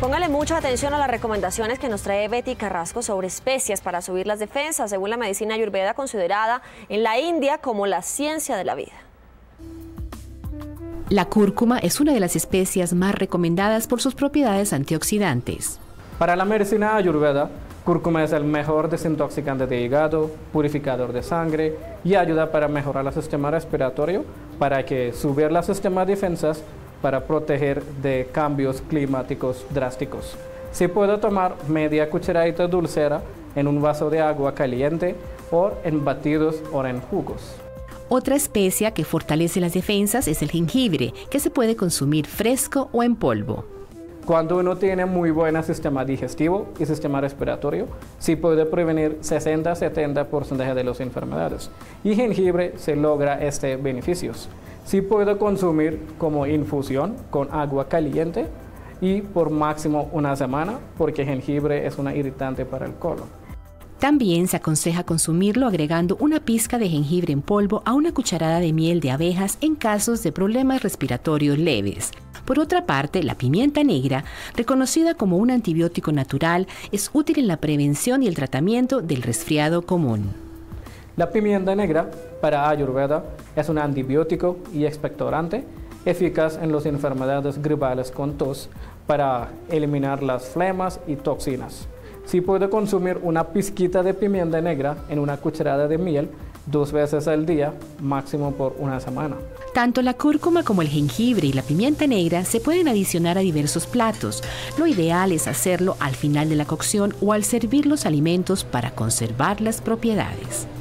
Póngale mucha atención a las recomendaciones que nos trae Betty Carrasco sobre especias para subir las defensas, según la medicina ayurveda, considerada en la India como la ciencia de la vida. La cúrcuma es una de las especias más recomendadas por sus propiedades antioxidantes. Para la medicina ayurveda, cúrcuma es el mejor desintoxicante de hígado, purificador de sangre y ayuda para mejorar el sistema respiratorio, para que subir los sistemas de defensas para proteger de cambios climáticos drásticos. Se puede tomar media cucharadita dulcera en un vaso de agua caliente o en batidos o en jugos. Otra especia que fortalece las defensas es el jengibre, que se puede consumir fresco o en polvo. Cuando uno tiene muy buen sistema digestivo y sistema respiratorio, sí puede prevenir 60-70% de las enfermedades. Y jengibre se logra estos beneficios. Sí puede consumir como infusión con agua caliente y por máximo una semana, porque jengibre es una irritante para el colon. También se aconseja consumirlo agregando una pizca de jengibre en polvo a una cucharada de miel de abejas en casos de problemas respiratorios leves. Por otra parte, la pimienta negra, reconocida como un antibiótico natural, es útil en la prevención y el tratamiento del resfriado común. La pimienta negra para Ayurveda es un antibiótico y expectorante eficaz en las enfermedades gripales con tos para eliminar las flemas y toxinas. Si puede consumir una pizquita de pimienta negra en una cucharada de miel 2 veces al día, máximo por una semana. Tanto la cúrcuma como el jengibre y la pimienta negra se pueden adicionar a diversos platos. Lo ideal es hacerlo al final de la cocción o al servir los alimentos para conservar las propiedades.